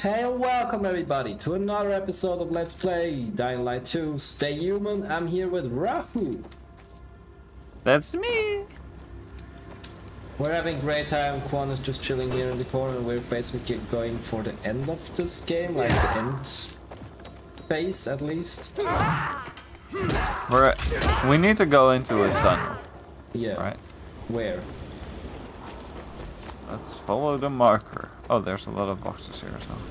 Hey, welcome everybody to another episode of Let's Play Dying Light 2 Stay Human. I'm here with Rahu. That's me. We're having a great time. Quan is just chilling here in the corner. We're basically going for the end of this game, like the end phase at least. We need to go into a tunnel. Yeah. Right. Where? Let's follow the marker. Oh, there's a lot of boxes here, so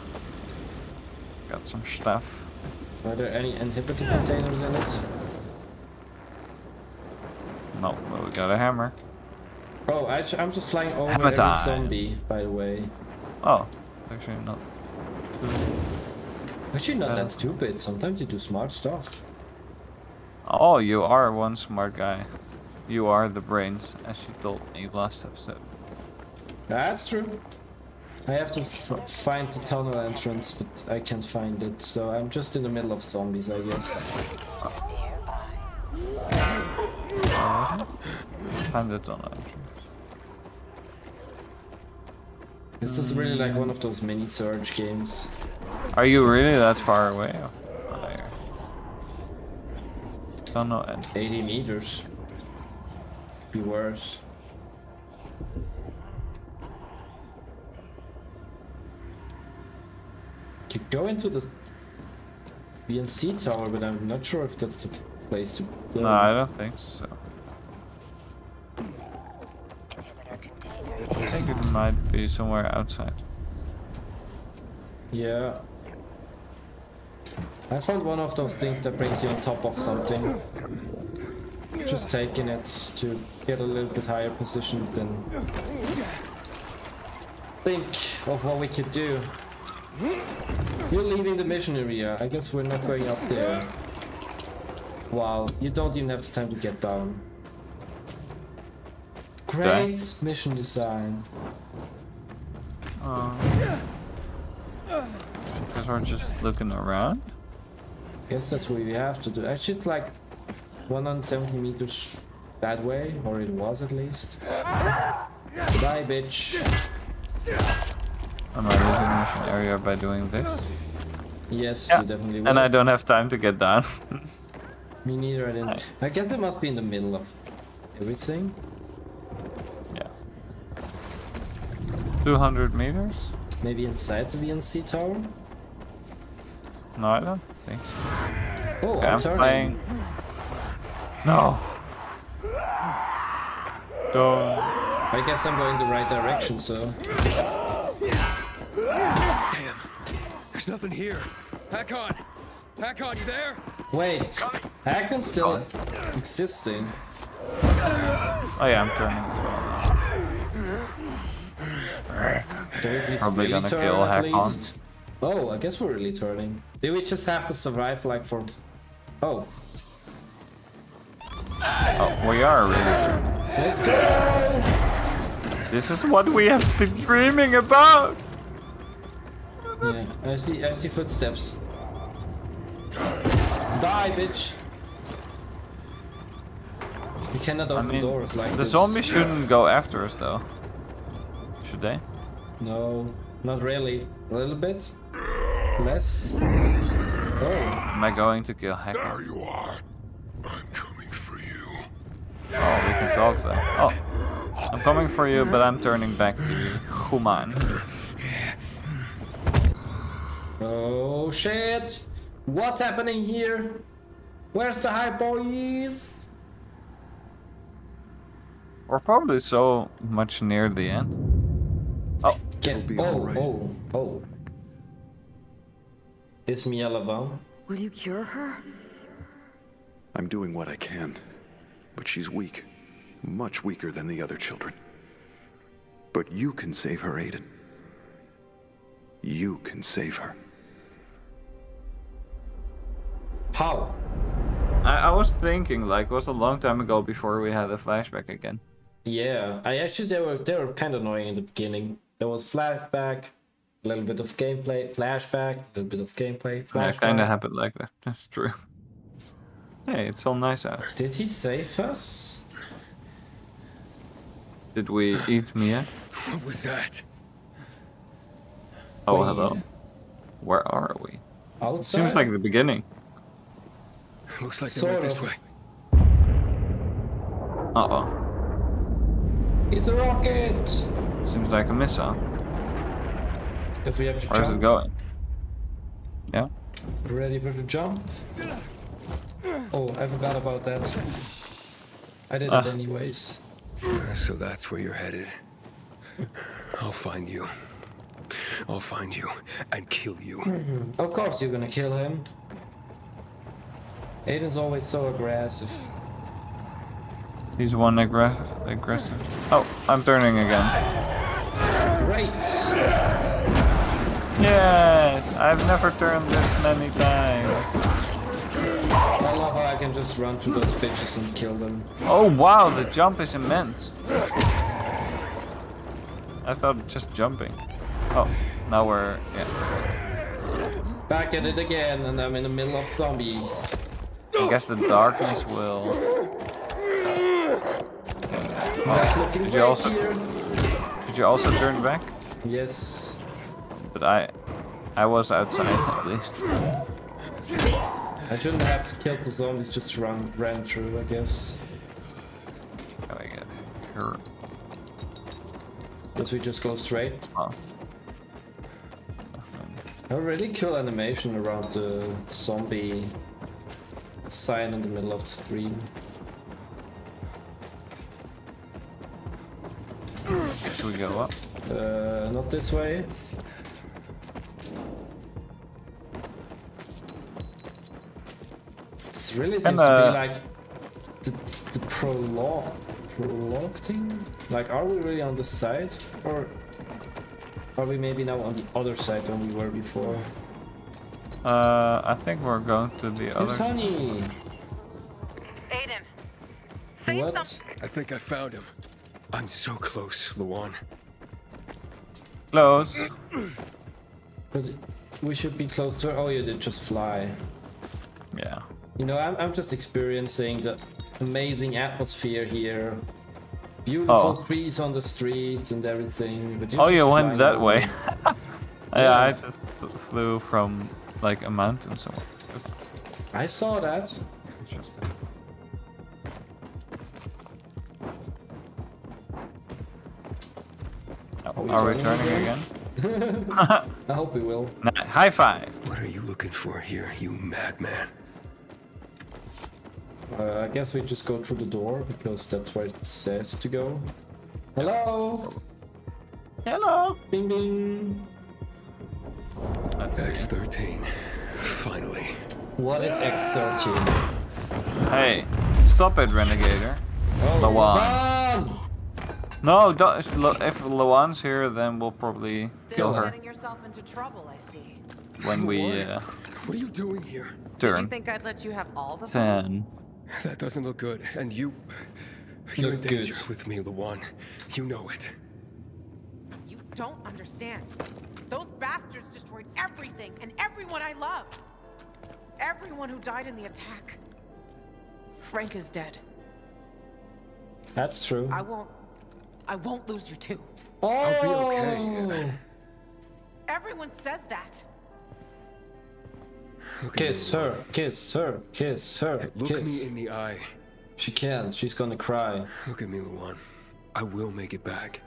got some stuff. Are there any inhibitor containers in it? No, but we got a hammer. Oh, I'm just flying over Hammer every time. zombie, by the way. Oh, actually not. Actually, not that stupid. Sometimes you do smart stuff. Oh, you are one smart guy. You are the brains, as you told me last episode. That's true. I have to find the tunnel entrance, but I can't find it, so I'm just in the middle of zombies, I guess. Find the tunnel entrance. This is really like one of those mini Surge games. Are you really that far away? Oh, there. Tunnel entrance. 80 meters. Could be worse. Could go into the BNC tower, but I'm not sure if that's the place to go. No, I don't think so. I think it might be somewhere outside. Yeah. I found one of those things that brings you on top of something. Just taking it to get a little bit higher position than think of what we could do. You're leaving the mission area. I guess we're not going up there. Wow, you don't even have the time to get down. Great mission design. Because we're just looking around. Guess that's what we have to do. Actually, it's like 170 meters that way, or it was at least. Bye, bitch. Am I losing the mission area by doing this? Yes, Yeah. you definitely will. And I don't have time to get down. Me neither, I didn't. I guess they must be in the middle of everything. Yeah. 200 meters? Maybe inside the VNC tower? No, I don't think so. Oh, Okay, I'm I'm turning. flying. No. Don't. I guess I'm going the right direction, so... Damn. There's nothing here. Hakon! Hakon, you there? Wait, Hakon's still existing. Oh yeah, I'm turning as well. Do we Probably really gonna turn kill at Hakon. least? Oh, I guess we're really turning. Do we just have to survive like for... Oh. Oh, we are really turning. Let's go! This is what we have been dreaming about! Yeah, I see footsteps. Die, bitch! You cannot open doors like the this. zombies shouldn't go after us though. Should they? No, not really. A little bit? Less? Oh. Am I going to kill Hacker? There you are. I'm coming for you. Oh, we can talk then. Oh. I'm coming for you, but I'm turning back to Human. Oh shit! What's happening here? Where's the high boys? We're probably so much near the end. Oh, Get be oh, alright. oh. It's Mia Lavan. Will you cure her? I'm doing what I can, but she's weak. Much weaker than the other children. But you can save her, Aiden. You can save her. How? I was thinking, like, it was a long time ago before we had a flashback again. Yeah, they were kind of annoying in the beginning. There was flashback, a little bit of gameplay, flashback, a little bit of gameplay, Yeah, it flashback. kind of happened like that. That's true. Hey, it's all nice out. Did he save us? Did we eat Mia? What was that? Oh, Wait. hello. Where are we? Outside? Seems like the beginning. Looks like they Sort went this of. way. Uh-oh. It's a rocket! Seems like a missile. Guess we have to Where's it jump. going? Yeah. Ready for the jump? Oh, I forgot about that. I did it anyways. So that's where you're headed. I'll find you. I'll find you and kill you. Of course you're gonna kill him. Aiden's always so aggressive. He's one aggressive. Oh, I'm turning again. Great! Yes! I've never turned this many times. I love how I can just run through those bitches and kill them. Oh wow, the jump is immense. I thought just jumping. Oh, now we're... yeah. Back at it again, and I'm in the middle of zombies. I guess the darkness will... Not looking Did you great also- here. Did you also turn back? Yes. But I was outside at least. I shouldn't have killed the zombies, just ran through, I guess. Can I get here? Guess we just go straight. Oh. A really cool animation around the zombie sign in the middle of the stream. Should we go up? Not this way. This really seems to be like the prologue thing. Like, are we really on the side, or are we maybe now on the other side than we were before? I think we're going to the It's other. Honey. Aiden, say What? something. I think I found him. I'm so close, Luan. Close. But we should be close to her. Oh, you did just fly. Yeah. You know, I'm just experiencing the amazing atmosphere here. Beautiful Oh. trees on the street and everything. But Oh, just you went flying that over. way. Yeah. Yeah, I just flew from like a mountain somewhere. I saw that. Interesting. Oh, we are we turning turning again? again? I hope we will. High five. What are you looking for here, you madman? I guess we just go through the door because that's where it says to go. Hello! Hello. Bing bing! Let's see. X-13. Finally. What is X13? Hey, stop it, Renegator. Oh, Lawan. run! No, don't, if Lawan's here, then we'll probably kill Still her getting yourself into trouble, I see. when we What are you doing here? Did you turn. think I'd let you have all the fun? 10. That doesn't look good. And you're in Look danger good. with me, Luan. You know it. You don't understand. Those bastards destroyed everything and everyone I love. Everyone who died in the attack. Frank is dead. That's true. I won't lose you too. Oh! I'll be okay. Everyone says that. Look at Kiss me, her, kiss her, kiss her, Luan. Look kiss. me in the eye. She can't, she's gonna cry. Look at me, Luan. I will make it back.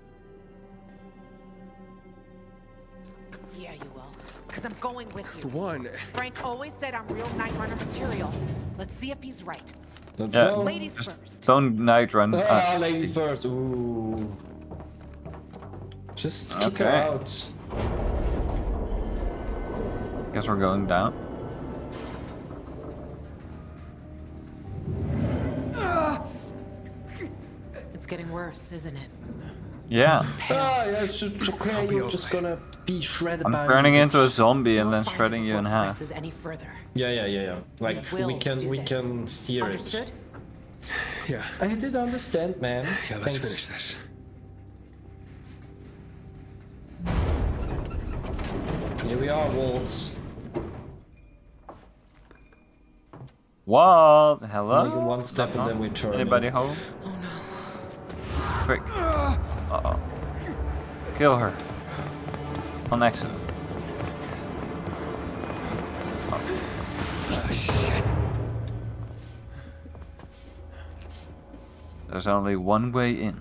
Yeah, you will. Because I'm going with you. Luan, Frank always said I'm real Night Runner material. Let's see if he's right. Let's Yeah. go. Ladies Just first. don't night run Ah, us. ladies first. Ooh. Just kick her Okay. out. Guess we're going down. It's getting worse, isn't it? Yeah. Ah, yeah, it's okay. I'll be You're just okay. gonna be shredded I'm by turning me. into a zombie and We'll then find shredding it you in before it half. progresses any further. Yeah. Like will we do this. can steer Understood? yeah. it. I did understand, man. Yeah, let's Thanks. finish this. Here we are, Waltz. What? Hello? Like one step and then we turn. Anybody home? Oh no. Quick. Uh-oh. Kill her. On accident. Ah, shit. There's only one way in.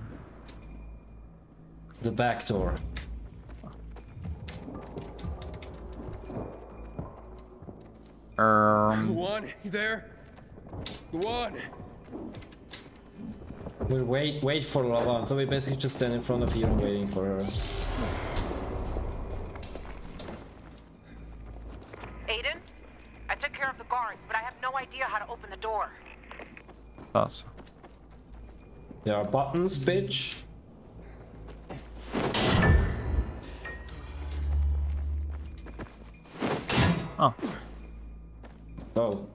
The back door. Luan, you there? Luan! We wait for Lavan. So we basically just stand in front of you and waiting for her. Aiden? I took care of the guards, but I have no idea how to open the door. Thoughts. There are buttons, bitch. Oh. Oh.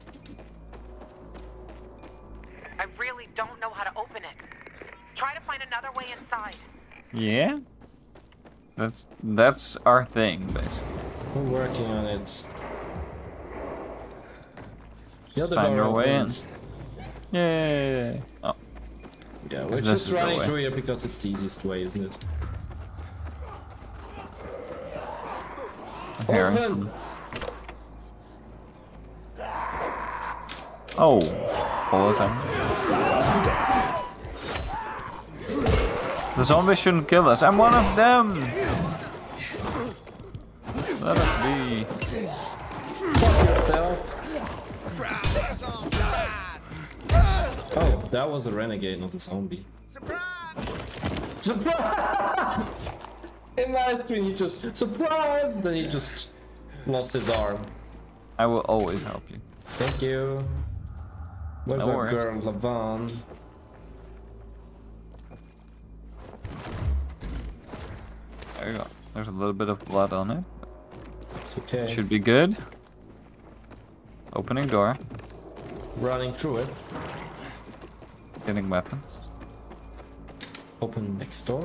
I really don't know how to open it. Try to find another way inside. Yeah? That's our thing, basically. We're working on it. The other Find door your way in. opens. Yay! Oh, Yeah, we're This just is the running way. through here because it's the easiest way, isn't it? here. Open! Oh, all the time. The zombies shouldn't kill us. I'm one of them. Let us be. Fuck yourself! Oh, that was a renegade, not a zombie. Surprise! In my screen, he just surprise. Then he just lost his arm. I will always help you. Thank you. Where's No our worries. girl, Lavan? There you go. There's a little bit of blood on it. It's okay. Should be good. Opening door. Running through it. Getting weapons. Open next door.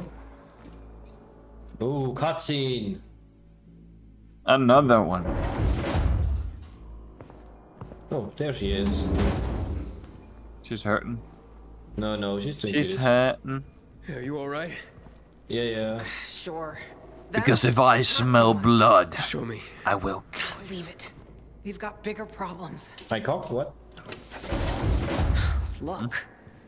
Ooh, cutscene. Another one. Oh, there she is. She's hurting. No, she's doing She's good. hurting. Are you alright? Yeah. Sure. Because if I smell blood, Show me. I will. Leave it. We've got bigger problems. I cock what? Look.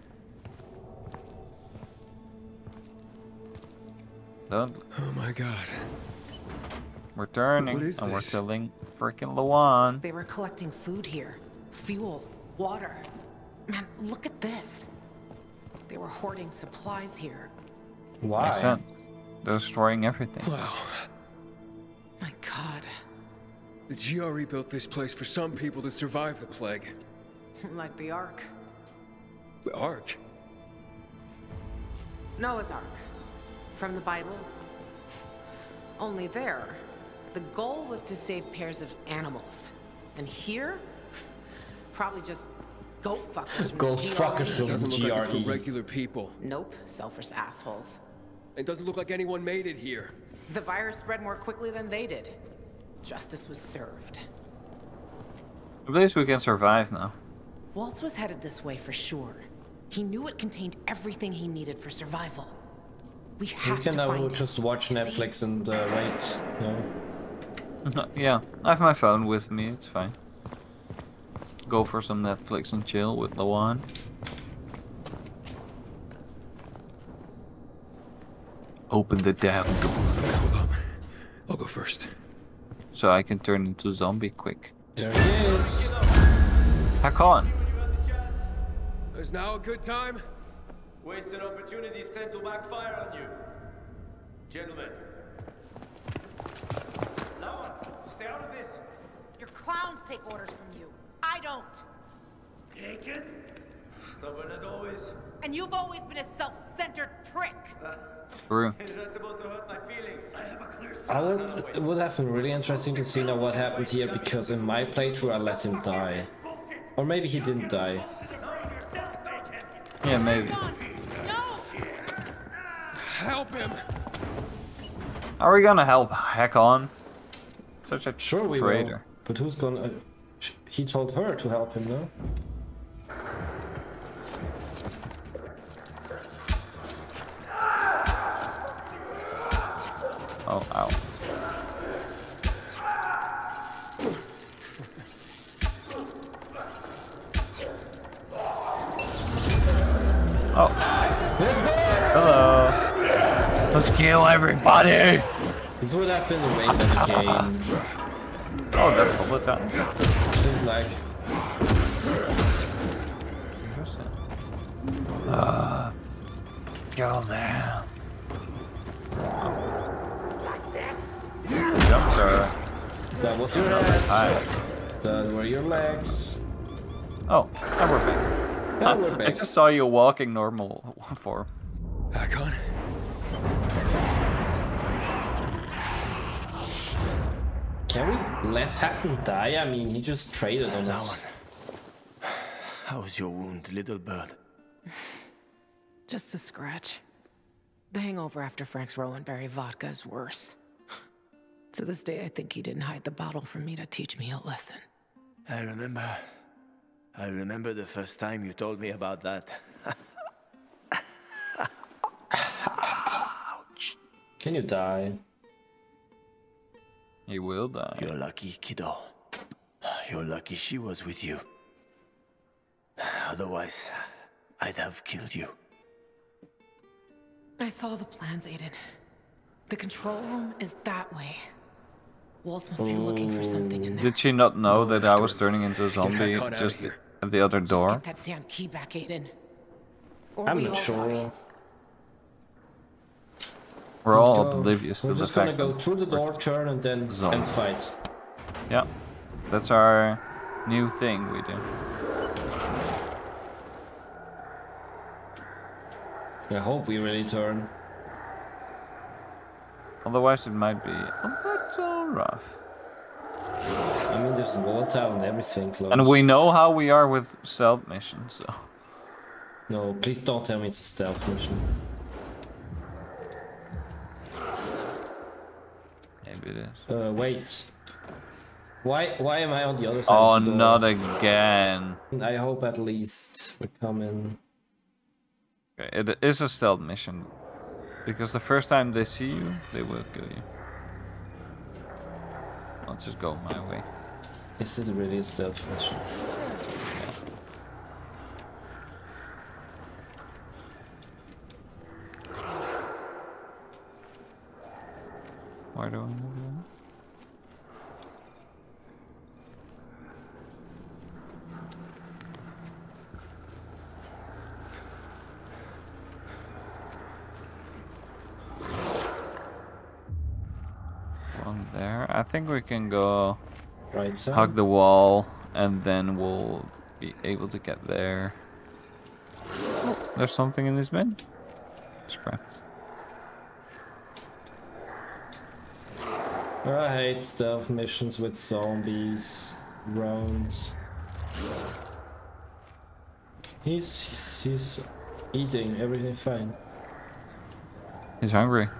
Don't. Oh my god. We're turning What is and we're this? killing freaking Luan. They were collecting food here. Fuel, water. Man, look at this. They were hoarding supplies here. Why? Makes sense. They're destroying everything. Wow. My God. The GRE built this place for some people to survive the plague. Like the Ark. The Ark? Noah's Ark. From the Bible. Only there, the goal was to save pairs of animals. And here, probably just goat fuckers. from the Goat GRE. fuckers from Doesn't look like it's for GRE. regular people. Nope, selfish assholes. It doesn't look like anyone made it here. The virus spread more quickly than they did. Justice was served. At least we can survive now. Waltz was headed this way for sure. He knew it contained everything he needed for survival. We We have can to now find just watch See? Netflix and wait. No. Yeah, I have my phone with me, it's fine. Go for some Netflix and chill with Luan. Open the damn door Hold up. I'll go first. so I can turn into zombie quick. There he is. Hack on! Is now a good time? Wasted opportunities tend to backfire on you. Gentlemen. Now, stay out of this. Your clowns take orders from you. I don't. Taken? Stubborn as always. And you've always been a self-centered prick. True. Is that supposed to hurt my feelings? I have a clear It would have been really interesting to see now what happened here, because in my playthrough I let him die. Or maybe he didn't die. Yeah, maybe. No! Help him! Are we gonna help Hack on? Such a Sure we traitor. will. But who's gonna... he told her to help him, no? Oh, ow. Let's kill everybody! This would have been the way of the game. Oh, that's all the time. Seems like. Interesting. Go there. Jump, sir. That was your head. Hi. That were your legs. Oh, and we're back. Yeah, we're I back. just saw you walking normal form. Hakon? Can we let Hatton die? I mean, he just traded on us. How's your wound, little bird? Just a scratch. The hangover after Frank's Rowanberry vodka is worse. To this day, I think he didn't hide the bottle from me to teach me a lesson. I remember the first time you told me about that. Can you die? He will die. You're lucky, kiddo. You're lucky she was with you. Otherwise, I'd have killed you. I saw the plans, Aiden. The control room is that way. Waltz must be looking for something in there. Did she not know that I was turning into a zombie Hakon out of just here. at the other Just door? get that damn key back, Aiden. Or I'm we not all sure. die. We're all Let's go. oblivious to We're the just gonna fact go that through the door, turn, and then Zombie. end fight. yeah, that's our new thing we do. I hope we really turn. Otherwise, it might be a little rough. I mean, there's volatile and everything close. And we know how we are with stealth missions, so No, please don't tell me it's a stealth mission. maybe it is. Wait. Why am I on the other side Oh, of the door? not again. I hope at least we come in. Okay, it is a stealth mission. Because the first time they see you, they will kill you. I'll just go my way. Is this really a stealth mission? Where do I move in? One there. I think we can go Right side? hug the wall and then we'll be able to get there. Oh, there's something in this bin. Scrapped. I hate stealth missions with zombies around. He's eating, everything's fine. He's hungry.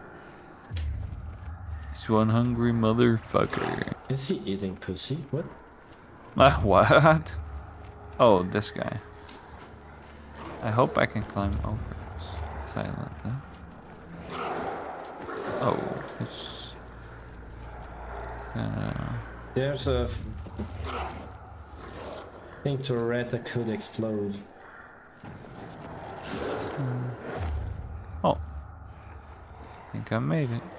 He's one hungry motherfucker. Is he eating pussy? What? What? Oh, this guy. I hope I can climb over this silently. Oh, it's gonna... There's a thing to red that could explode. Oh. I think I made it.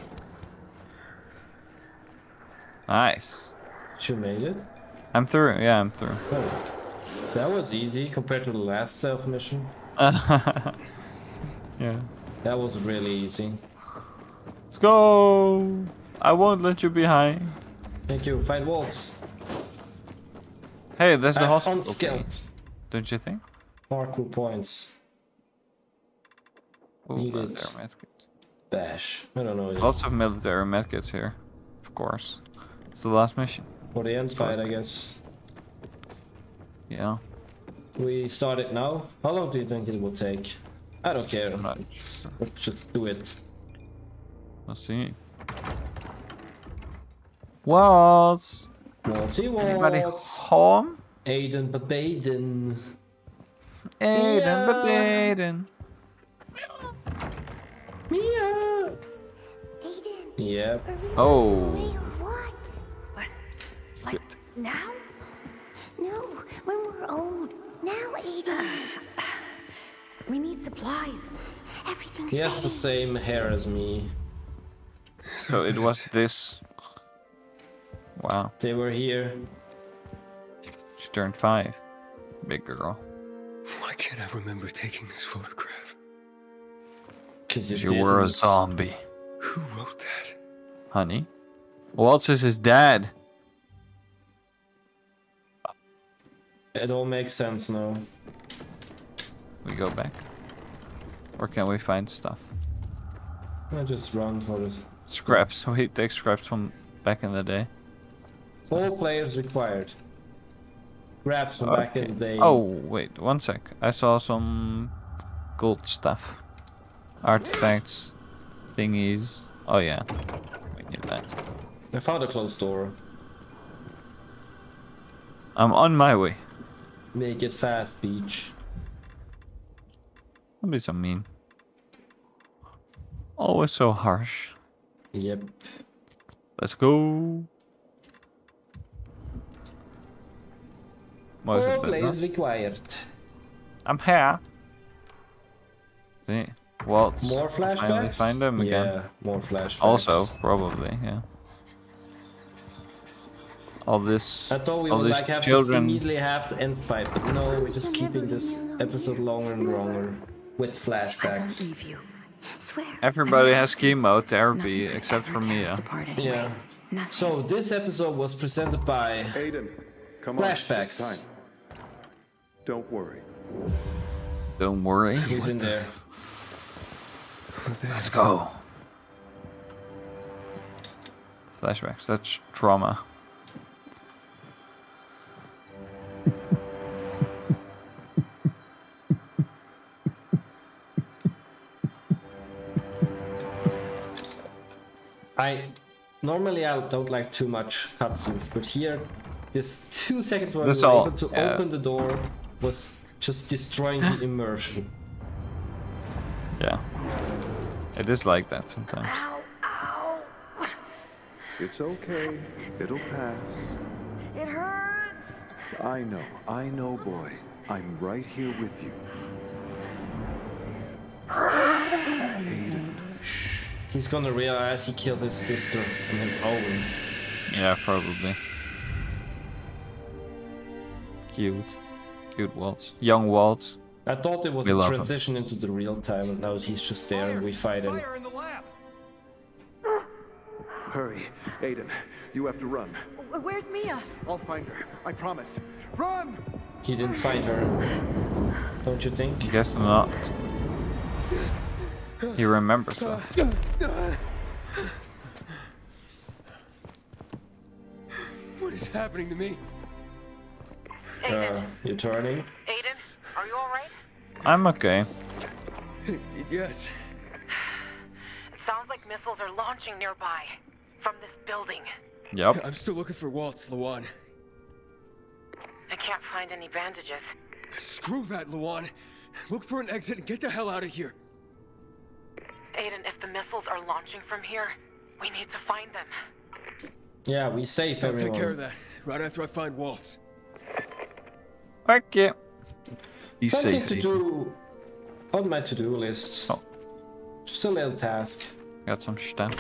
Nice. You made it? I'm through. Yeah, I'm through. Oh. That was easy compared to the last stealth mission. Yeah. That was really easy. Let's go. I won't let you behind. Thank you. Find Waltz. Hey, there's the I'm hospital. unskilled. Don't you think? Parkour points. Ooh, Needed. military medkits. Bash. I don't know. Lots of military medkits here, of course. It's the last mission. For the end fight, I guess. Yeah. We start it now. How long do you think it will take? I don't care. not- Let's just do it. Let's see. Waltz. Waltzy Anybody Waltz. home? Aiden Babaden. Aiden, Baden. Mia. Aiden, Yep. are we Oh. away or what? What? Like now? No, when we're old. Now, Aiden. We need supplies. Everything's He has ready. the same hair as me. So it was this. Wow, They were here. she turned 5. Big girl. Why can't I remember taking this photograph? Because you She were a didn't. zombie, Who wrote that? honey. Waltz is his dad. It all makes sense now. We go back. Or can we find stuff? I just run for this. Scraps. We take scraps from back in the day. All players required. Scraps from back in the day. Oh, wait, 1 sec. I saw some gold stuff. Artifacts. Thingies. Oh yeah. We need that. I found a closed door. I'm on my way. Make it fast, Beach. Don't be so mean. Always so harsh. Yep. Let's go. What is All it, players required. I'm here. See, Waltz. More Finally flashbacks? find them again. Yeah, more flashbacks. Also, probably, yeah. All this. I thought we all would these like have to children. immediately have the end fight, but no, we're just keeping this episode longer and longer with I won't flashbacks. leave you. Swear. Everybody has chemotherapy Nothing could except ever for tear us Mia. apart anyway. Yeah. Nothing. So this episode was presented by Aiden, come on. it's Flashbacks. time. Don't worry. Don't worry. Who's in there? Let's go. Flashbacks. That's trauma. Normally I don't like too much cutscenes, but here, this 2 seconds where This we were all- able to yeah. open the door was just destroying the immersion. Yeah. It is like that sometimes. Ow, ow. It's okay. It'll pass. It hurts. I know, boy. I'm right here with you. Aiden, He's gonna realize he killed his sister on his own. Yeah, probably. Cute. Cute Waltz. Young Waltz. I thought it was We a love him. transition into the real time, and now he's just there and we fight him. Fire in the lab! hurry. Aiden, you have to run. Where's Mia? I'll find her. I promise. Run! He didn't find her. Don't you think? Guess not. He remembers though. What is happening to me? You're turning? Aiden, are you alright? I'm okay. Yes. It sounds like missiles are launching nearby. From this building. Yep. I'm still looking for Waltz, Luan. I can't find any bandages. Screw that, Luan. Look for an exit and get the hell out of here. Aiden, if the missiles are launching from here, we need to find them. Yeah, we save I'll everyone. take care of that right after I find Waltz. Fuck yeah. Be Something safe. to Aiden. do on my to-do list. Oh. Just a little task. Got some stuff.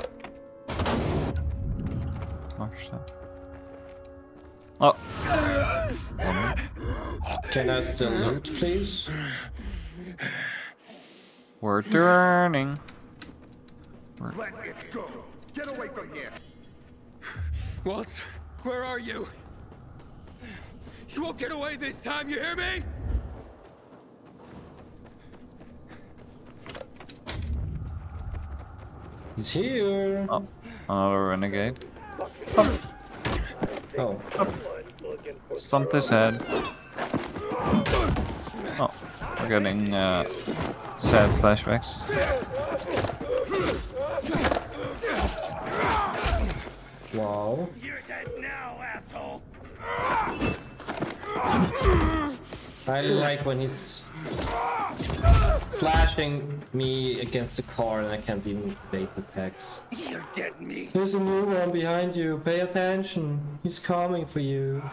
More stuff. Oh. Can I still loot, please? We're turning. Let it go. Get away from here. Waltz, where are you? You won't get away this time, you hear me? He's here. Oh. Another renegade. Oh, Stumped his head. Oh. We're getting sad flashbacks. wow. You're dead now, asshole! I like when he's slashing me against the car and I can't even bait the attacks. You're dead meat! There's a new one behind you. Pay attention. He's coming for you.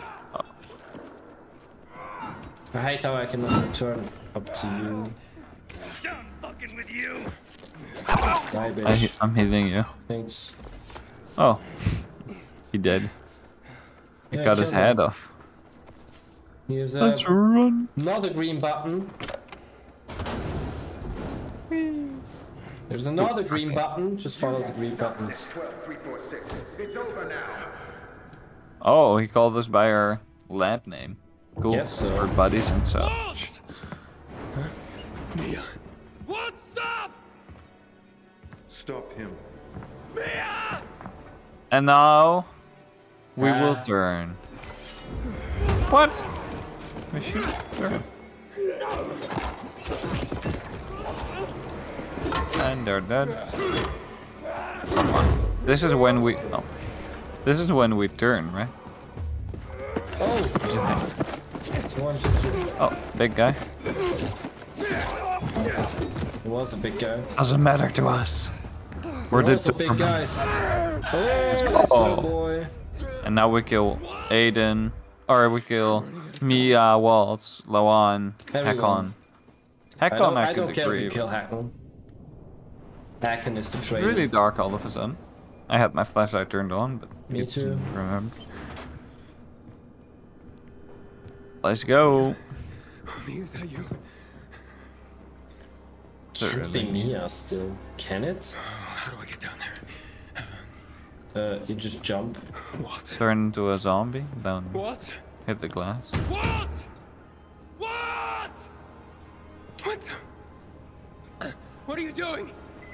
I hate how I can only turn up to you. Down fucking Die, bitch. I'm hitting you. Thanks. Oh, he did. He Yeah, cut his killed head him. off. Here's Let's run. another green button. There's another green button. Just follow the green buttons. 12346. It's over now. Oh, he called us by our lab name. Cool. Yes, sir. We're buddies and such. Mia. What? Stop! Stop him. Mia! And now we will turn. What? We should turn. And they're dead. Come on. This is when we. Oh. This is when we turn, right? Oh! Someone just. Oh, big guy. It was a big guy. Doesn't matter to us. We're We're also big determined. guys. Oh, let's go, boy. And now we kill Aiden, or we kill Mia, Waltz, Lawan, Everyone. Hakon. Hakon, I I don't could care if agree you with. kill Hakon. Hakon is the traitor. Really dark all of a sudden. I had my flashlight turned on, but Me you too. didn't remember. Let's go. Mia, is that you? Can't be Mia still. Can it? How do I get down there? You just jump. What? Turn into a zombie. Down. What? Hit the glass. What? What? What? What are you doing?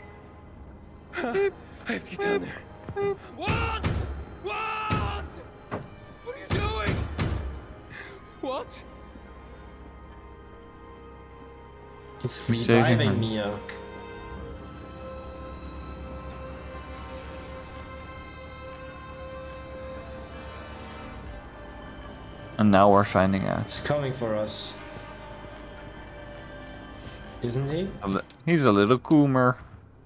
I have to get down there. What? What? What are you doing? What? He's Saving reviving her. Mia. And now we're finding out. He's coming for us. Isn't he? He's a little coomer.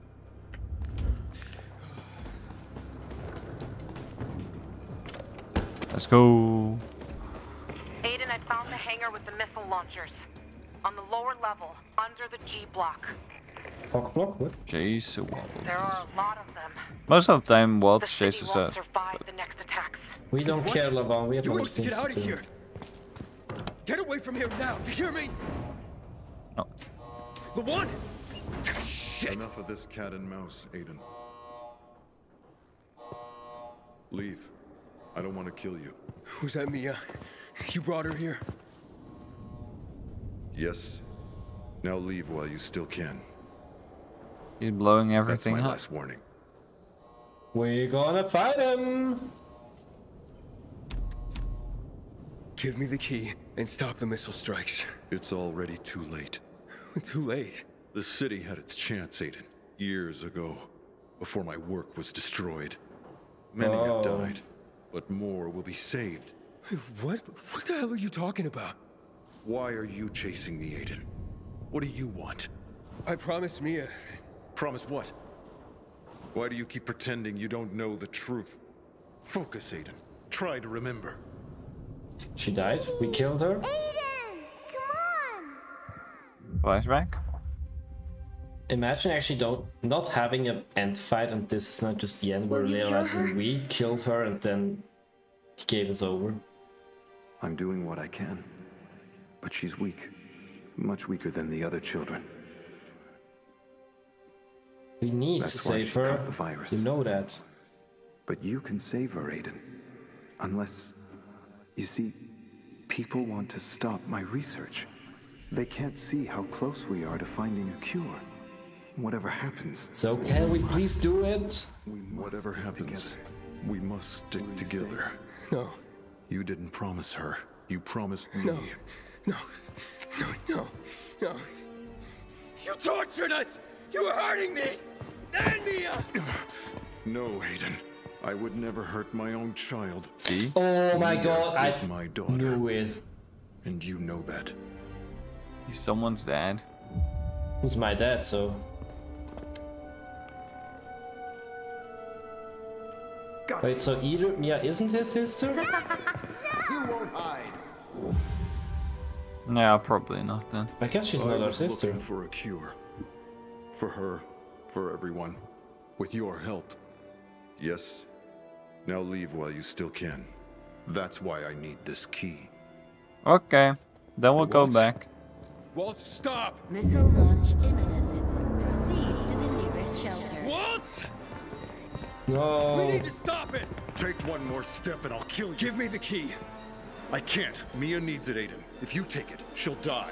Let's go. Aiden, I found the hangar with the missile launchers. On the lower level, under the G block. Cock block? What? Jason. There are a lot of them. Most of the time, The Waltz city chases won't us. survive the next attacks. We don't What? care, Lavan. We have You other want to things get out to of do. here. Get away from here now. You hear me? No. The one. Shit. Enough of this cat and mouse, Aiden. Leave. I don't want to kill you. Was that Mia? You brought her here. Yes. Now leave while you still can. He's blowing That's everything my up. last warning. We're gonna fight him! Give me the key and stop the missile strikes. It's already too late. Too late. The city had its chance, Aiden, years ago, before my work was destroyed. Many have died, but more will be saved. What? What the hell are you talking about? Why are you chasing me, Aiden? What do you want? I promised Mia. Promise what? Why do you keep pretending you don't know the truth? Focus, Aiden. Try to remember. She died? We killed her? Aiden! Come on! Flashback. Imagine actually not having an end fight and this is not just the end. We're realizing we killed her and then the game is over. I'm doing what I can. But she's weak. Much weaker than the other children. We need That's to why save she her. caught the virus. You know that. But you can save her, Aiden. Unless... You see, people want to stop my research. They can't see how close we are to finding a cure. Whatever happens... So can we please do it? Whatever happens, we must stick together. No. You didn't promise her. You promised me. No. No. No. No. No. You tortured us! You were hurting me! And Mia! No, Aiden. I would never hurt my own child. See? Oh my god, I Is my daughter. knew it. And you know that. He's someone's dad. Who's my dad, so... Wait, so either Mia isn't his sister? You won't hide. Yeah, probably not then. I guess she's I not our was sister. looking for a cure. For her, for everyone. With your help. Yes. Now leave while you still can. That's why I need this key. Okay, then we'll go What? back. Walt, stop! Missile launch imminent. Proceed to the nearest shelter. Walt! We No. need to stop it! Take one more step and I'll kill you. Give me the key. I can't. Mia needs it, Aiden. If you take it, she'll die.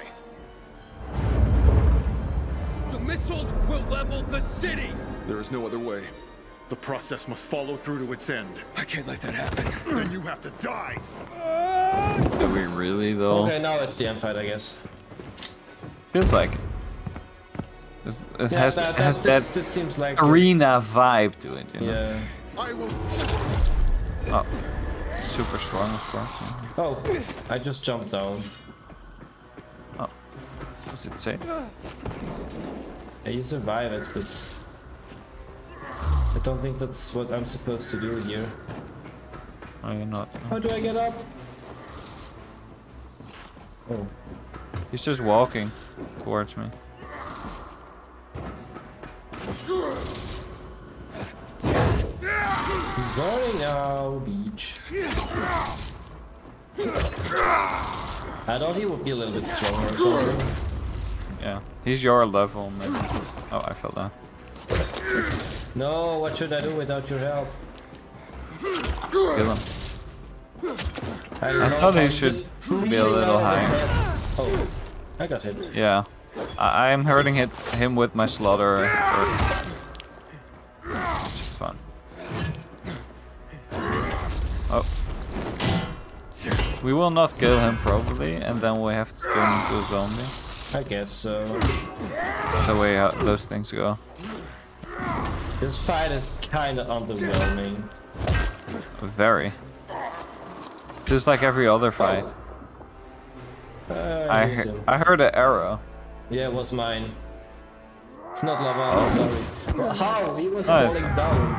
The missiles will level the city! There is no other way. The process must follow through to its end. I can't let that happen. Then you have to die. Do we really though? Okay, now it's the end fight, I guess. Feels like it. It Yeah, has this that seems like arena vibe to it, you know? Yeah. I will. Oh, super strong, of course. Yeah. Oh, I just jumped down. Oh, what's it say? Yeah, you survive it, but I don't think that's what I'm supposed to do here. Oh, you're not. How do I get up? Oh, He's just walking towards me. he's going now, beach. I thought he would be a little bit stronger or something. Yeah, he's your level, maybe. Oh, I fell down. No, what should I do without your help? Kill him. I thought he should be a little higher. Oh, I got hit. Yeah, I'm hurting him with my slaughter, which is fun. Oh. We will not kill him probably, and then we have to turn into a zombie. I guess so. That's the way how those things go. This fight is kind of underwhelming. Very. Just like every other fight. I heard an arrow. Yeah, it was mine. It's not lava, sorry. How? He was Nice. falling down.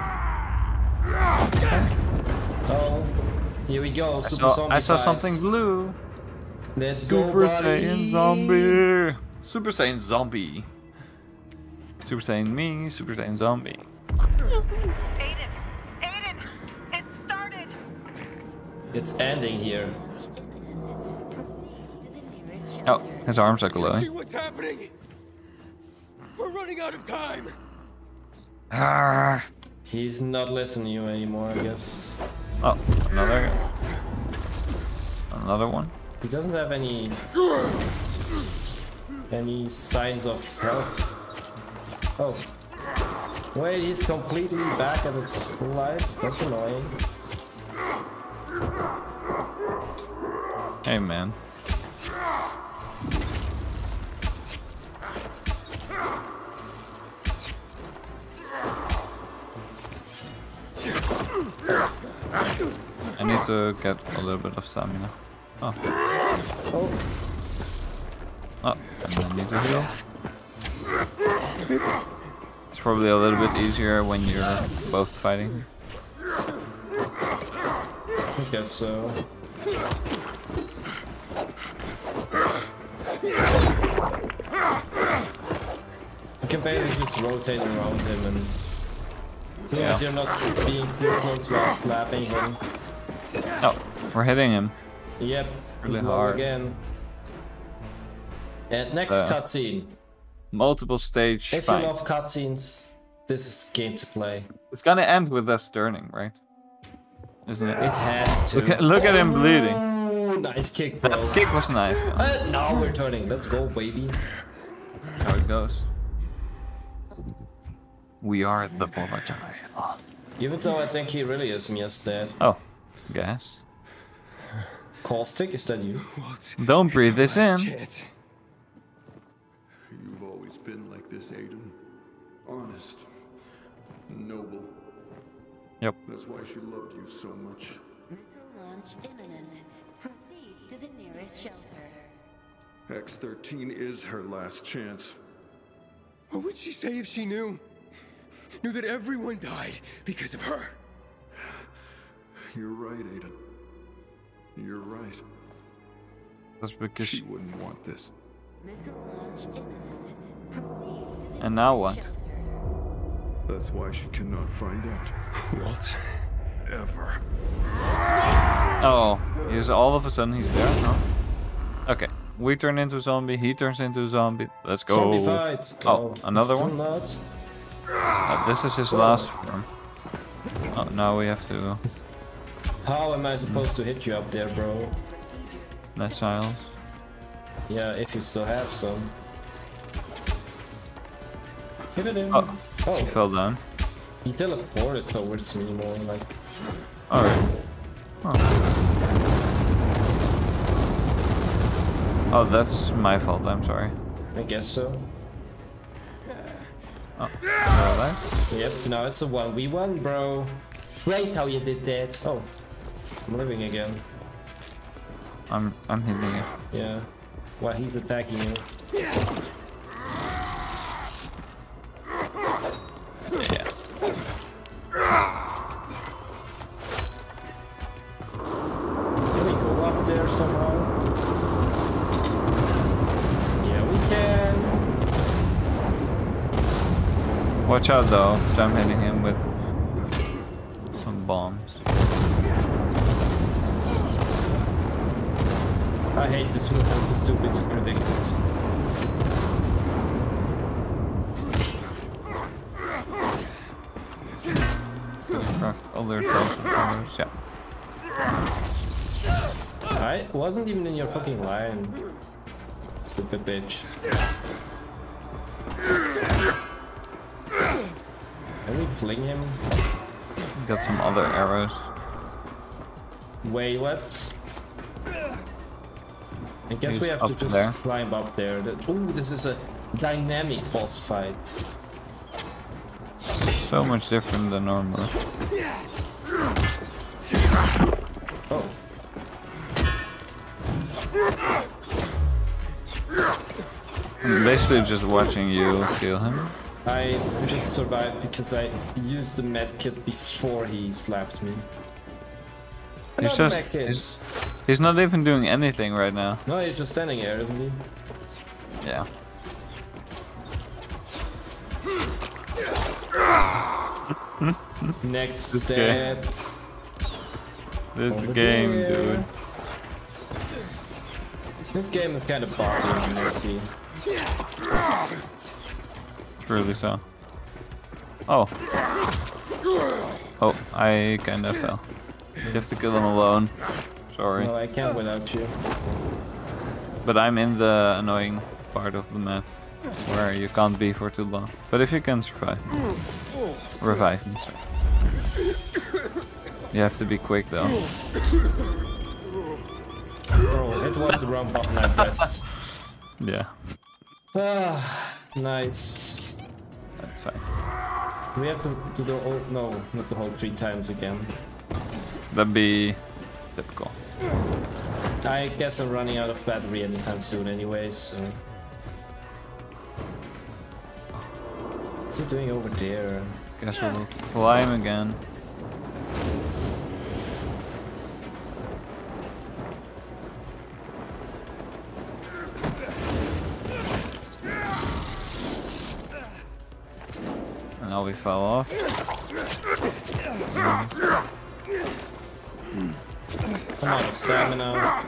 Oh, here we go. Super zombie I saw fights. something blue. Let's go, Super buddy. Saiyan zombie. Super Saiyan zombie. Super Saiyan me. Super Saiyan zombie. Aiden! Aiden! It started! It's ending here. Launch imminent. Proceed to the nearest Oh, shelter. his arms are See glowing. what's happening? We're running out of time! Ah. He's not listening to you anymore, I guess. Oh, another one. He doesn't have any signs of health. Oh. Wait, he's completely back at his full life? That's annoying. Hey man. I need to get a little bit of stamina. Oh. Oh, Oh, and I need to heal. It's probably a little bit easier when you're both fighting. I guess so. You can basically just rotate around him and as long as you're not being too close while flapping him. Oh, we're hitting him. Yep, Really he's low hard. again. And next cutscene. Multiple stage If you fight. love cutscenes, this is game to play. It's gonna end with us turning, right? Isn't it? It has to. Look at him bleeding. Oh, nice kick, bro. That kick was nice. Yeah. Now we're turning. Let's go, baby. That's how it goes. We are the former Jedi. Oh. Even though I think he really is Mia's dad. Oh, gas. Caustic, is that you? Walt, Don't it's breathe our this last in. chance. You've always been like this, Aiden. Honest. Noble. Yep. That's why she loved you so much. Missile launch imminent. Proceed to the nearest shelter. X-13 is her last chance. What would she say if she knew? Knew that everyone died because of her? You're right, Aiden. You're right. That's because She wouldn't want this. Missile launch imminent. Proceed to the And now nearby what? shelter. That's why she cannot find out. Walt? Ever. Oh, he's all of a sudden he's there? No? Okay. We turn into a zombie, he turns into a zombie. Let's go. Zombie fight. Oh, another still one? Not. This is his last form. Oh, now we have to How am I supposed to hit you up there, bro? missiles. Yeah, if you still have some. Hit it in. Oh, Oh, he fell down. he teleported towards me more like. Alright. Oh, that's my fault, I'm sorry. I guess so. Oh, alright. Yep, now it's a 1v1, bro. Great how you did that. Oh, I'm living again. I'm hitting it. Yeah. While he's attacking you. Yeah. Can we go up there somehow? Yeah, we can. Watch out though, because I'm hitting him with some bombs. I hate this move, I'm too stupid to predict it. Craft other types of powers, yeah. I wasn't even in your fucking line. Stupid bitch. Can we fling him? Got some other arrows. Wait, what? I guess He's we have to up just there. climb up there. Ooh, this is a dynamic boss fight. So much different than normal. Oh. I'm basically just watching you kill him. I just survived because I used the medkit before he slapped me. He's Another just medkit. he's not even doing anything right now. No, he's just standing there, isn't he? Yeah. Next This step. This is the Over game, there. dude. This game is kind of boggling, let's see. Truly so. Oh. Oh, I kinda fell. You have to kill him alone. Sorry. No, I can't without you. But I'm in the annoying part of the map where you can't be for too long. But if you can survive. Revive me, sorry. You have to be quick though. Bro, it was the wrong button I pressed. Yeah, Ah, nice. that's fine. Do we have to do the whole... No, not the whole 3 times again. That'd be typical. I guess I'm running out of battery anytime soon anyways, so... What's he doing over there? Guess we'll climb again. And now we fell off. I'm out of stamina.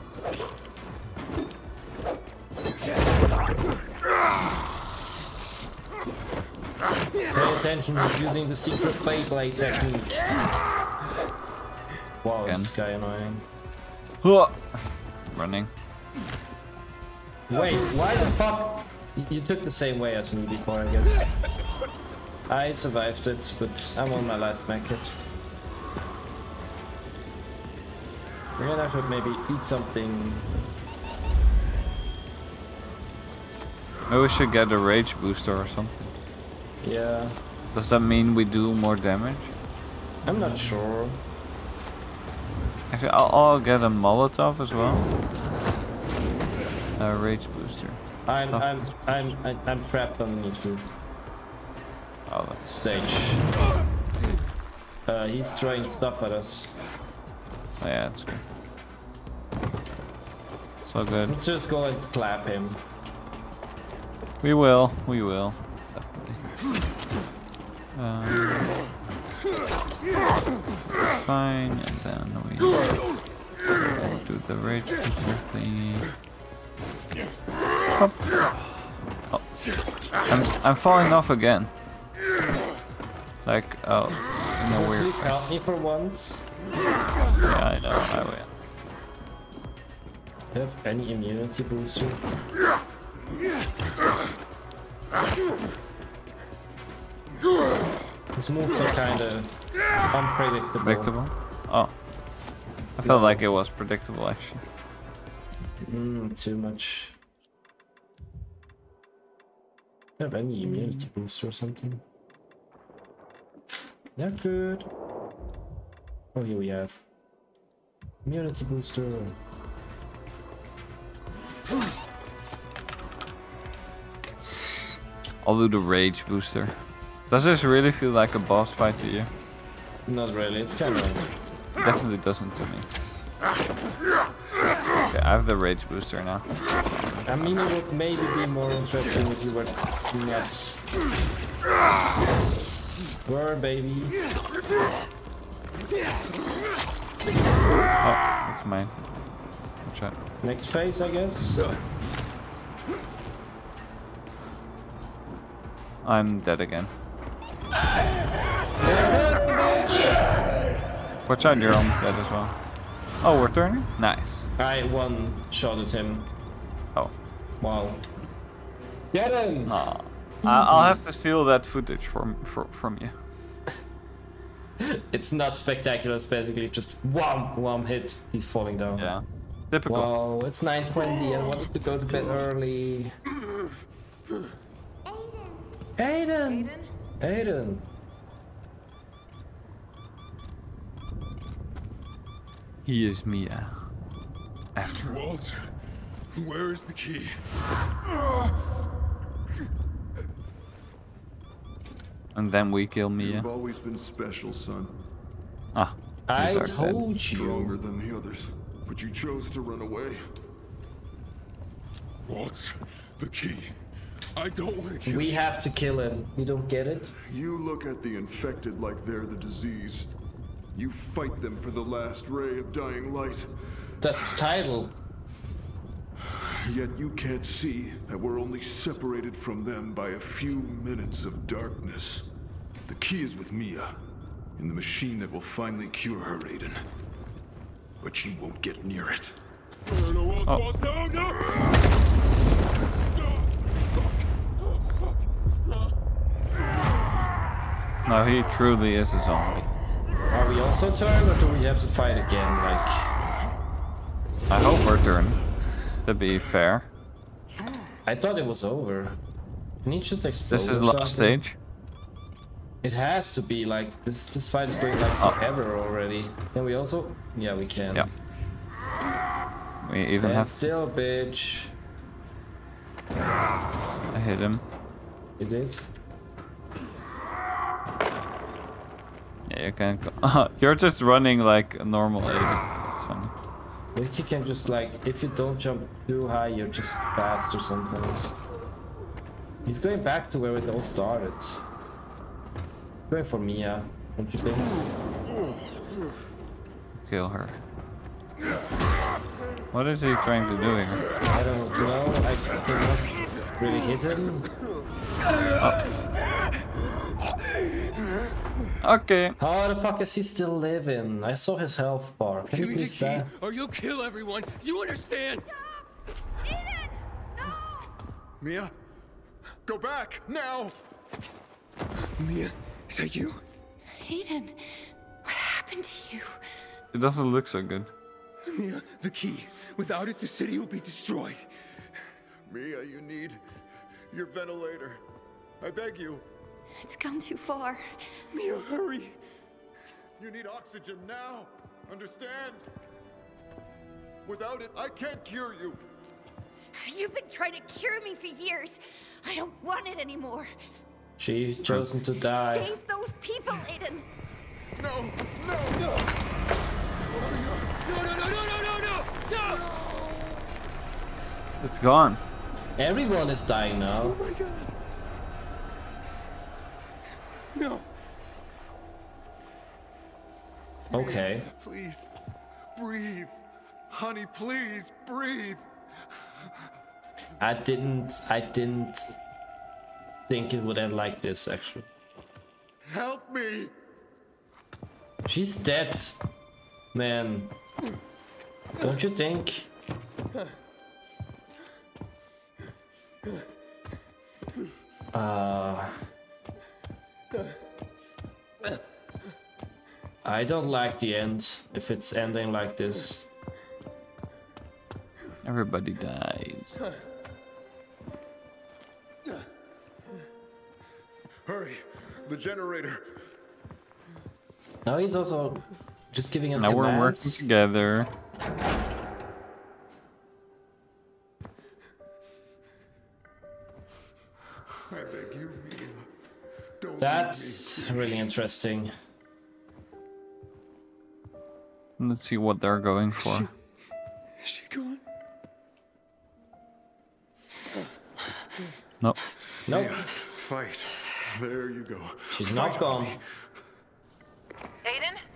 Pay attention, he's using the secret Beyblade technique. Wow, Again. is this guy annoying. Huh. Running. Wait, why the fuck? You took the same way as me before, I guess. I survived it, but I'm on my last medkit. Then I should maybe eat something. Maybe we should get a rage booster or something. Yeah, Does that mean we do more damage? I'm not sure. Actually, I'll get a Molotov as well. A rage booster. I'm trapped underneath the Oh, that's stage. He's throwing stuff at us. oh, yeah, that's good. So good. Let's just go and clap him. We will. Definitely. Fine, and then we do the rage booster thingy. Hop. Oh. I'm falling off again. Like, oh, in a weird Please help me for once. Yeah, I know, I will. Do you have any immunity booster? These moves are kinda unpredictable. Predictable? Oh. I felt like it was predictable actually. Too much. Do you have any immunity booster or something? They're good. Oh, here we have immunity booster. I'll do the rage booster. Does this really feel like a boss fight to you? Not really, it's kind of... Definitely doesn't to me. Okay, I have the rage booster now. I mean, it would maybe be more interesting if you were nuts. Were, baby. Oh, that's mine. Watch out. Next phase, I guess. I'm dead again. Watch out, you're almost dead as well. Oh, we're turning? Nice. I one-shotted him. Oh. Wow. Get him! Aw. I'll have to steal that footage from you. It's not spectacular, it's basically just one hit, he's falling down. Yeah. Typical. Wow, it's 9:20, I wanted to go to bed early. Aiden! Aiden! He is Mia. After all. Walt, where is the key? And then we kill Mia. You've always been special, son. Ah. I these are dead. told Stronger you. than the others. But you chose to run away. Walt, the key. I don't want to kill We you. have to kill him. You don't get it? You look at the infected like they're the disease. You fight them for the last ray of dying light. That's the title. Yet you can't see that we're only separated from them by a few minutes of darkness. The key is with Mia, in the machine that will finally cure her, Aiden. But you won't get near it. No, Walt, Walt, no! No, he truly is a zombie. Are we also turned, or do we have to fight again? Like, I hope we're turned. To be fair. I thought it was over. Can he just explode? This is or last something? stage. It has to be like this fight is going like forever already. Can we also? Yeah, we can. Yeah. We even Stand have still, bitch. I hit him. You did? Yeah, you can go. You're just running like a normal Aiden. That's funny. If you can just like, if you don't jump too high, you're just faster sometimes. He's going back to where it all started. Going for Mia, don't you think? Kill her. What is he trying to do here? I don't know, I cannot really hit him. Okay. How the fuck is he still living? I saw his health bar. Can you Give me the please key, die? or you'll kill everyone. Do you understand? Aiden! No! Mia, go back now! Mia, is that you? Aiden, what happened to you? It doesn't look so good. Mia, the key. Without it, the city will be destroyed. Mia, you need your ventilator. I beg you. It's gone too far. Mia, hurry. You need oxygen now. Understand? Without it, I can't cure you. You've been trying to cure me for years. I don't want it anymore. She's chosen to die. Save those people, Aiden. No, no, No, no! It's gone. Everyone is dying now. Oh my god. No. Okay. Please, breathe. Honey, please, breathe. I didn't think it would end like this, actually. Help me. She's dead, man. Don't you think? I don't like the end if it's ending like this. Everybody dies. Hurry, the generator. Now he's also just giving us Now commands. we're working together. I beg you, Mia. Don't That's really interesting. Let's see what they're going for. Is she gone? No. Nope, fight. There you go. she's not gone. Aiden?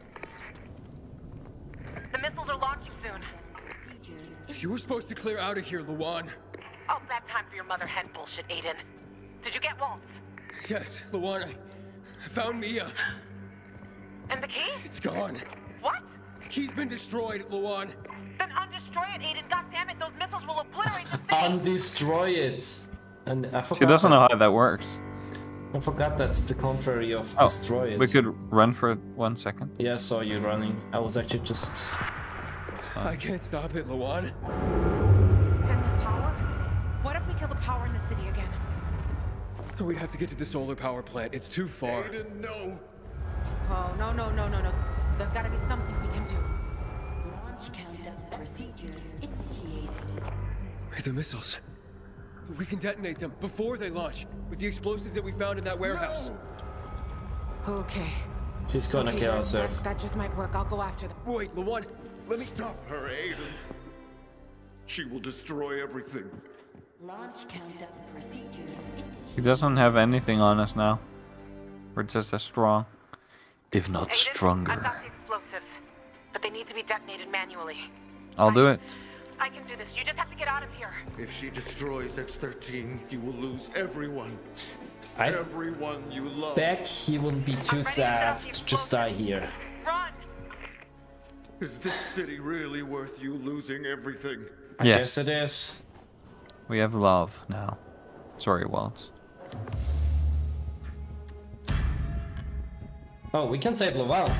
The missiles are launching soon. You were supposed to clear out of here, Luan. Oh, bad time for your mother hen bullshit, Aiden. Did you get Waltz? Yes, Luan, I found Mia. And the key? It's gone. What? The key's been destroyed, Luan. Then undestroy it, Aiden. God damn it, those missiles will obliterate the city. Undestroy it. And I forgot. She doesn't that- know how that works. I forgot that's the contrary of Oh, destroy it. we could run for 1 second. Yeah, I saw you running. I was actually just. I can't stop it, Luan. And the power? What if we kill the power in the city again? We'd have to get to the solar power plant. It's too far. Aiden, no. Oh, no. There's gotta be something we can do. Launch countdown procedure initiated. The missiles. We can detonate them before they launch with the explosives that we found in that warehouse. Okay. She's gonna Okay, kill that- herself. That just might work. I'll go after them. Wait, Luan, let me... Stop her, Aiden. She will destroy everything. Launch countdown procedure initiated. He doesn't have anything on us now. We're just as strong. If not Aiden, I've stronger. got the explosives, but they need to be detonated manually. I'll do it. I can do this. You just have to get out of here. If she destroys X-13, you will lose everyone. I Everyone you love. bet he will be too sad to just die here. Run! Is this city really worth you losing everything? I Yes. guess it is. We have love now. Sorry, Walt. Oh, we can save Laval.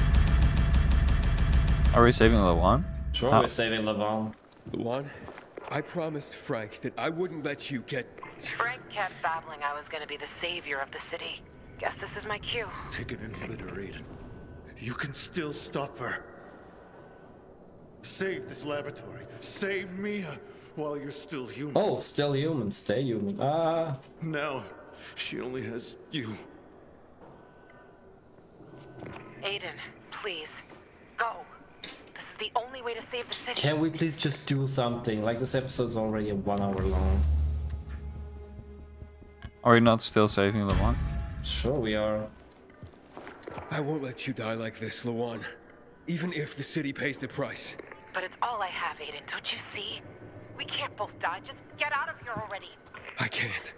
Are we saving Lawan? Sure, How? we're saving Laval. Luan, I promised Frank that I wouldn't let you get... Frank kept babbling I was gonna be the savior of the city. Guess this is my cue. Take an inhibitor, Aiden. You can still stop her. Save this laboratory. Save Mia while you're still human. Oh, still human. Stay human. Now, she only has you. Aiden, please, go. This is the only way to save the city. Can we please just do something? Like, this episode's already 1 hour long. Are we not still saving Lawan? Sure we are. I won't let you die like this, Luan. Even if the city pays the price. But it's all I have, Aiden. Don't you see? We can't both die. Just get out of here already. I can't.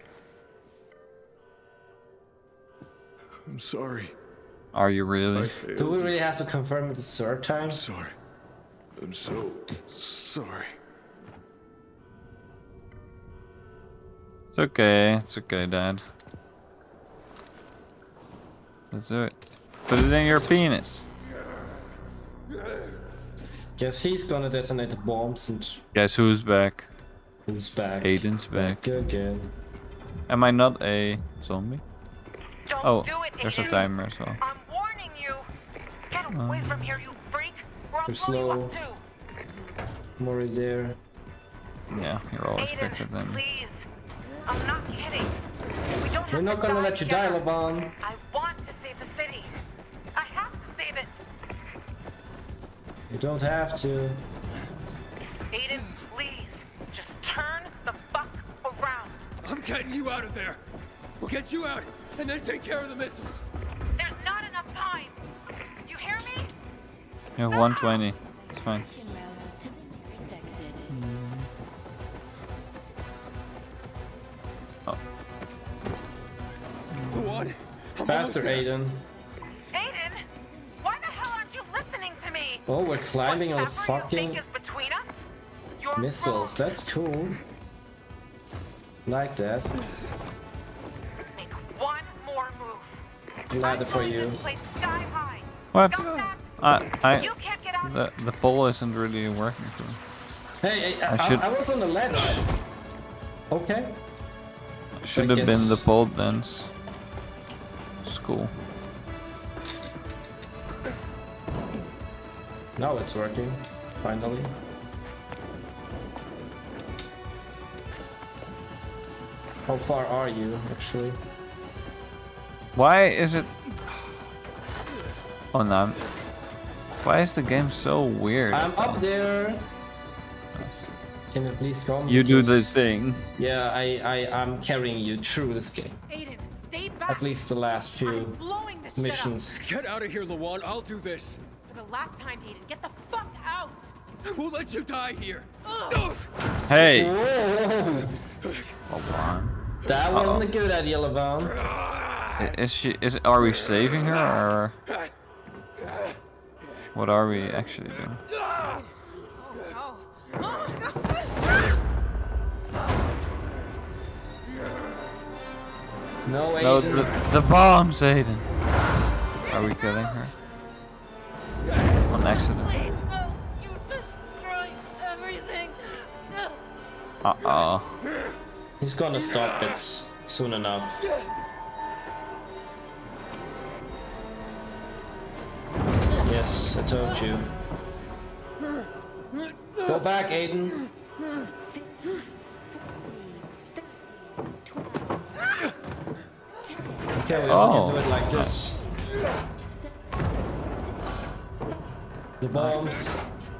I'm sorry. Are you really? Do we really have to confirm it the third time? I'm sorry. I'm so sorry. It's okay, Dad. Let's do it. Put it in your penis. Guess he's gonna detonate the bombs and Guess who's back? who's back? Aiden's back. Again. Am I not a zombie? Don't Oh, do it, there's a Aiden. timer as well. I'm warning you. Get away from here, you freak. Or I'll You're blow you slow. up too. I'm already there. Yeah, you're always quicker Aiden, than me. please. I'm not kidding. We don't We're have not to gonna die let you die, together. Laban. I want to save the city. I have to save it. You don't have to. Aiden, please. Just turn the fuck getting you out of there. We'll get you out and then take care of the missiles. There's not enough time. You hear me? You have 120. It's fine. Action route to the nearest exit. Oh. What? Faster, Aiden. Aiden, why the hell aren't you listening to me? Oh, we're climbing on the Whatever you think fucking is between us, you're missiles. wrong. That's cool. Like that. Make one more move. Ladder for I'm you. going this place sky high. What? Scumbag, you can't get out. The pole isn't really working for me. Hey, I I was on the ledge. Okay. Should I have been the guess- pole dance school. Now it's working. Finally. How far are you, actually? Why is it? Oh no. Why is the game so weird? I'm up there. Nice. Can you please come? You do the Because- thing. Yeah, I'm carrying you through this game. Aiden, stay back. At least the last I'm few blowing this shit missions. Get out of here, Lawan. I'll do this. up. For the last time, Aiden, get the fuck out. I won't let you die here. Hey. Whoa! Lavon. That wasn't a good idea, Lavon. Is she? Are we saving her or? What are we actually doing? Oh, no. Oh, no. No, No, Aiden. the bombs, Aiden. Are we killing her? On accident. Please, no. You destroy everything. Uh-oh. He's gonna stop it soon enough. Yes, I told you. Go back, Aiden. Okay, we also can do it like this. The bombs.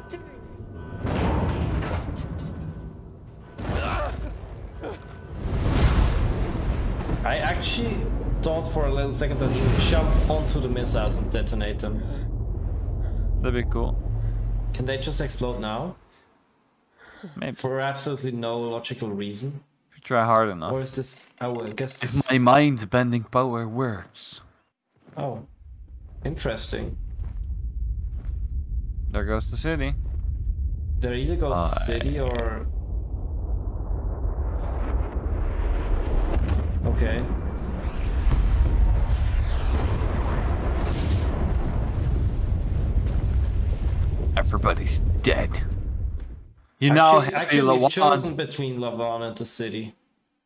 I actually thought for a little second that he would jump onto the missiles and detonate them. That'd be cool. Can they just explode now? Maybe. For absolutely no logical reason? If you try hard enough. Or is this... Oh, I guess If this... my mind-bending power works. Oh. Interesting. There goes the city. There either goes the city or... Okay. Everybody's dead. You now have Actually, we've Lawan. chosen between Lavon and the city.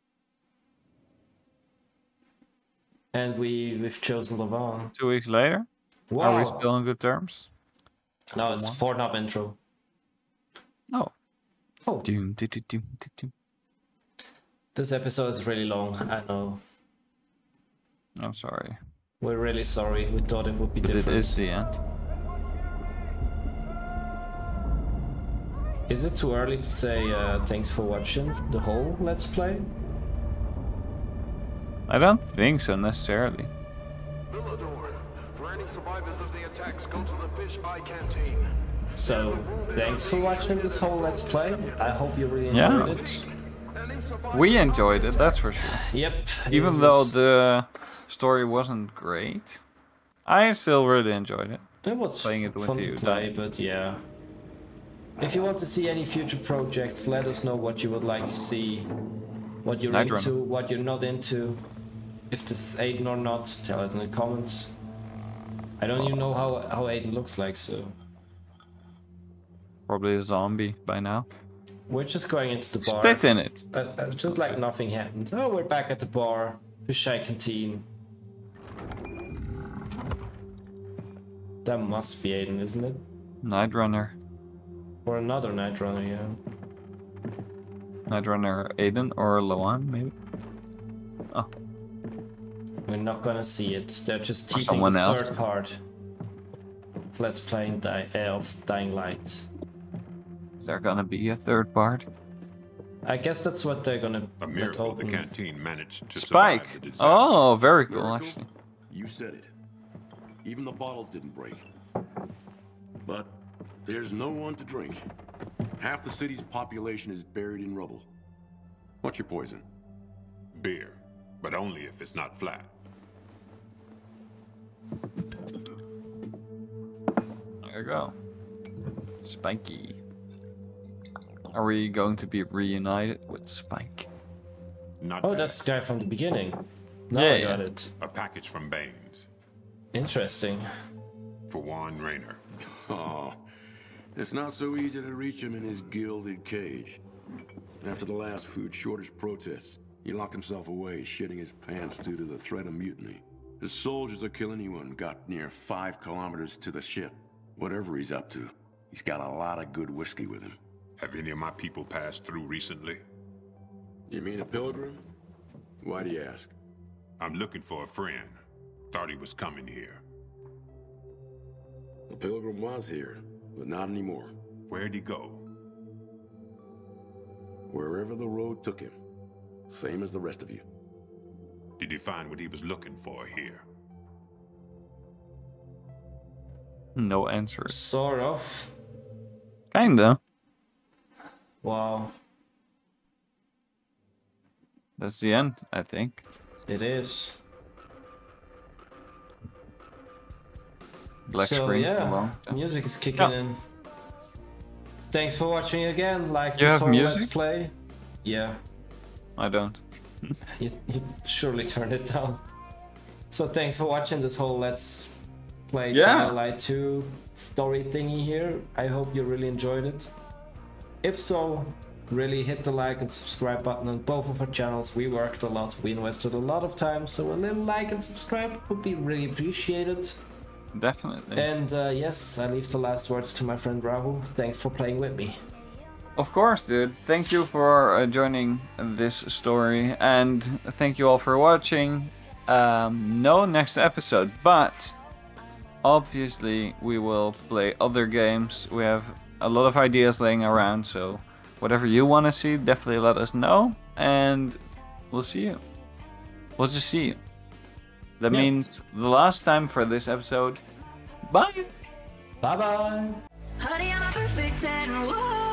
And we've chosen Lavon. 2 weeks later? Wow. Are we still on good terms? No, it's Pornhub intro. Oh. Oh. Doom, doom, doom, doom, doom. This episode is really long, I know. I'm sorry. We're really sorry, we thought it would be But different. it is the end. Is it too early to say thanks for watching the whole Let's Play? I don't think so necessarily. Villador, for any survivors of the attacks, go to the Fish Eye Canteen. So, thanks for watching this whole Let's Play. I hope you really enjoyed it. We enjoyed it, that's for sure. Yep. Even it though was- the story wasn't great, I still really enjoyed it. It was playing it with fun you. to play, but yeah. If you want to see any future projects, let us know what you would like to see. What you're Night into, Runner. what you're not into. If this is Aiden or not, tell it in the comments. I don't even know how Aiden looks like, so... Probably a zombie by now. We're just going into the bar. Spit in it. Just like nothing happened. Oh, we're back at the bar. Fish Eye Canteen. That must be Aiden, isn't it? Night Runner. Or another Night Runner, yeah. Night Runner Aiden or Lawan, maybe? Oh. We're not gonna see it. They're just Or teasing someone the else. third part of Let's Play of Dying Light. Is there gonna be a third part? I guess that's what they're gonna A let miracle the open. canteen managed to Spike. survive the disaster. Oh, very cool, Miracle? actually. You said it. Even the bottles didn't break. But there's no one to drink. Half the city's population is buried in rubble. What's your poison? Beer, but only if it's not flat. There you go. Spiky. Are we going to be reunited with Spike? Not Oh, bad. that's the guy from the beginning. Now Yeah, I got yeah. it. A package from Baines Interesting. for Juan Rayner. Oh, it's not so easy to reach him in his gilded cage. After the last food shortage protests, he locked himself away, shitting his pants due to the threat of mutiny. His soldiers will kill anyone got near 5 kilometers to the ship. Whatever he's up to, he's got a lot of good whiskey with him. Have any of my people passed through recently? You mean a pilgrim? Why do you ask? I'm looking for a friend. Thought he was coming here. The pilgrim was here, but not anymore. Where'd he go? Wherever the road took him. Same as the rest of you. Did he find what he was looking for here? No answer. Sort of. Kinda. Wow. That's the end, I think. It is. Black So screen for yeah, long. music is kicking Yeah. in. Thanks for watching again. Like You this have whole Let's music? Play. Yeah, I don't. you surely turned it down. So thanks for watching this whole Let's Play Yeah. Dying Light 2 story thingy here. I hope you really enjoyed it. If so, really hit the like and subscribe button on both of our channels. We worked a lot, we invested a lot of time, so a little like and subscribe would be really appreciated. Definitely. And yes, I leave the last words to my friend Rahul. Thanks for playing with me. Of course, dude. Thank you for joining this story, and thank you all for watching. No next episode, but obviously we will play other games. We have a lot of ideas laying around, so whatever you want to see, definitely let us know, and we'll see you. We'll just see you. That means the last time for this episode. Bye! Bye-bye! Honey, I'm a perfect 10. Whoa.